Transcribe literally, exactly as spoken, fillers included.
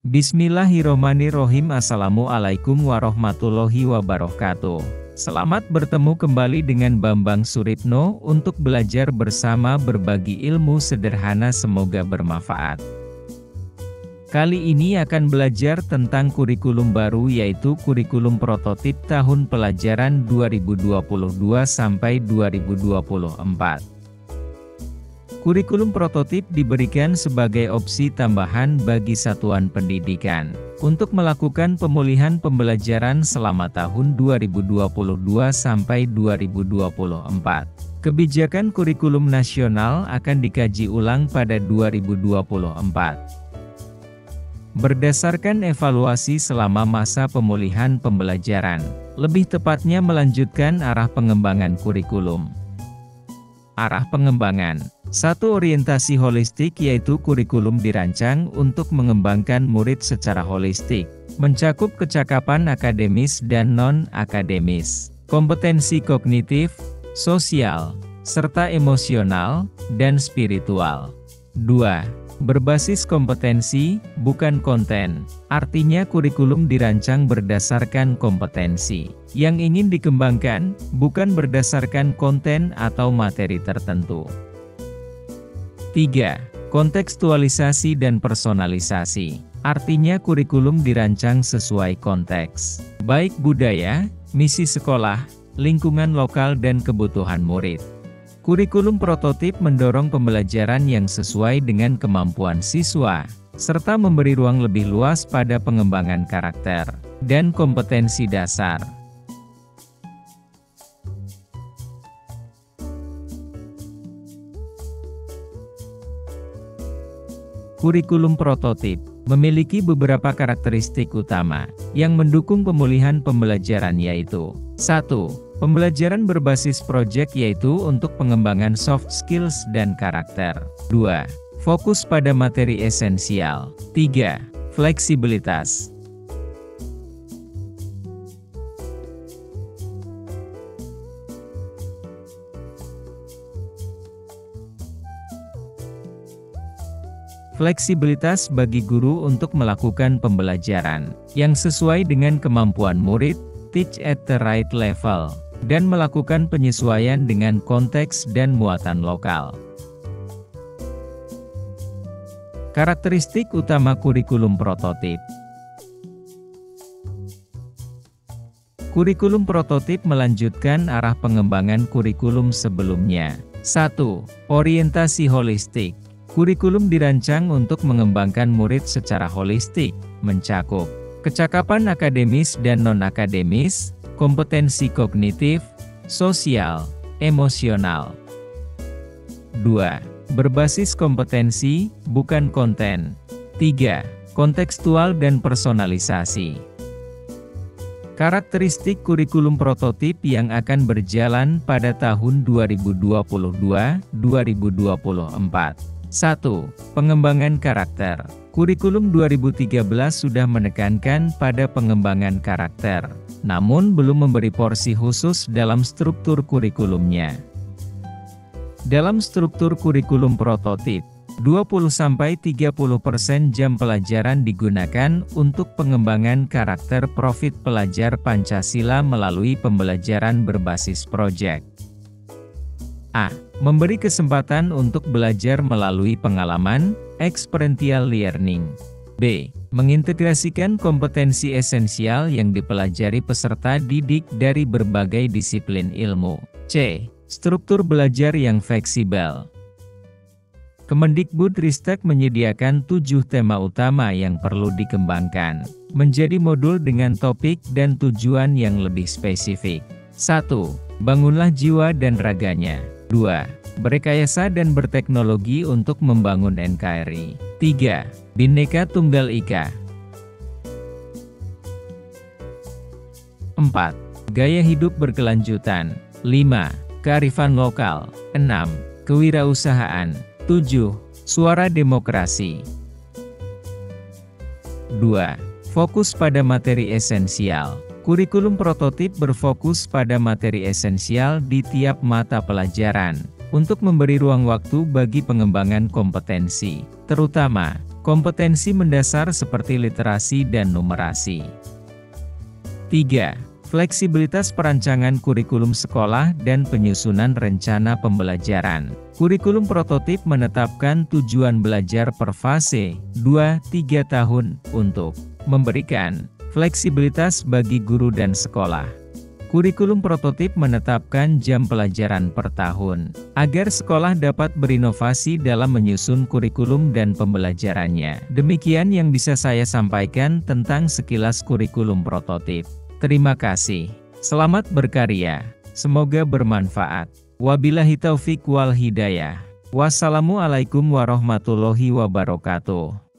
Bismillahirrohmanirrohim. Assalamualaikum warahmatullahi wabarakatuh. Selamat bertemu kembali dengan Bambang Suripno untuk belajar bersama berbagi ilmu sederhana, semoga bermanfaat. Kali ini akan belajar tentang kurikulum baru, yaitu kurikulum prototip tahun pelajaran dua ribu dua puluh dua sampai dua ribu dua puluh empat. Kurikulum prototip diberikan sebagai opsi tambahan bagi satuan pendidikan untuk melakukan pemulihan pembelajaran selama tahun dua ribu dua puluh dua sampai dua ribu dua puluh empat. Kebijakan kurikulum nasional akan dikaji ulang pada dua ribu dua puluh empat. Berdasarkan evaluasi selama masa pemulihan pembelajaran, lebih tepatnya melanjutkan arah pengembangan kurikulum. Arah pengembangan. Satu, orientasi holistik, yaitu kurikulum dirancang untuk mengembangkan murid secara holistik, mencakup kecakapan akademis dan non-akademis, kompetensi kognitif, sosial, serta emosional, dan spiritual. Dua. Berbasis kompetensi, bukan konten. Artinya kurikulum dirancang berdasarkan kompetensi yang ingin dikembangkan, bukan berdasarkan konten atau materi tertentu. Tiga. Kontekstualisasi dan personalisasi. Artinya kurikulum dirancang sesuai konteks, baik budaya, misi sekolah, lingkungan lokal dan kebutuhan murid. Kurikulum prototip mendorong pembelajaran yang sesuai dengan kemampuan siswa, serta memberi ruang lebih luas pada pengembangan karakter dan kompetensi dasar. Kurikulum prototip memiliki beberapa karakteristik utama yang mendukung pemulihan pembelajaran, yaitu satu. Pembelajaran berbasis proyek, yaitu untuk pengembangan soft skills dan karakter. Dua. Fokus pada materi esensial. Tiga. Fleksibilitas. Fleksibilitas bagi guru untuk melakukan pembelajaran yang sesuai dengan kemampuan murid, teach at the right level, dan melakukan penyesuaian dengan konteks dan muatan lokal. Karakteristik utama kurikulum prototip. Kurikulum prototip melanjutkan arah pengembangan kurikulum sebelumnya. Satu. Orientasi holistik. Kurikulum dirancang untuk mengembangkan murid secara holistik, mencakup kecakapan akademis dan non-akademis, kompetensi kognitif, sosial, emosional. Dua. Berbasis kompetensi, bukan konten. Tiga. Kontekstual dan personalisasi. Karakteristik kurikulum prototip yang akan berjalan pada tahun dua ribu dua puluh dua sampai dua ribu dua puluh empat. Satu. Pengembangan karakter. Kurikulum dua ribu tiga belas sudah menekankan pada pengembangan karakter, namun belum memberi porsi khusus dalam struktur kurikulumnya. Dalam struktur kurikulum prototip, dua puluh sampai tiga puluh persen jam pelajaran digunakan untuk pengembangan karakter profil pelajar Pancasila melalui pembelajaran berbasis proyek. A. Memberi kesempatan untuk belajar melalui pengalaman, experiential learning. B. Mengintegrasikan kompetensi esensial yang dipelajari peserta didik dari berbagai disiplin ilmu. C. Struktur belajar yang fleksibel. Kemendikbudristek menyediakan tujuh tema utama yang perlu dikembangkan menjadi modul dengan topik dan tujuan yang lebih spesifik. Satu. Bangunlah jiwa dan raganya. Dua. Berrekayasa dan berteknologi untuk membangun N K R I. Tiga. Bhinneka Tunggal Ika. Empat. Gaya hidup berkelanjutan. Lima. Kearifan lokal. Enam. Kewirausahaan. Tujuh. Suara demokrasi. Dua. Fokus pada materi esensial. Kurikulum prototip berfokus pada materi esensial di tiap mata pelajaran, untuk memberi ruang waktu bagi pengembangan kompetensi, terutama kompetensi mendasar seperti literasi dan numerasi. tiga. Fleksibilitas perancangan kurikulum sekolah dan penyusunan rencana pembelajaran. Kurikulum prototip menetapkan tujuan belajar per fase dua sampai tiga tahun untuk memberikan fleksibilitas bagi guru dan sekolah. Kurikulum prototip menetapkan jam pelajaran per tahun, agar sekolah dapat berinovasi dalam menyusun kurikulum dan pembelajarannya. Demikian yang bisa saya sampaikan tentang sekilas kurikulum prototip. Terima kasih. Selamat berkarya. Semoga bermanfaat. Wabillahi taufik wal hidayah. Wassalamualaikum warahmatullahi wabarakatuh.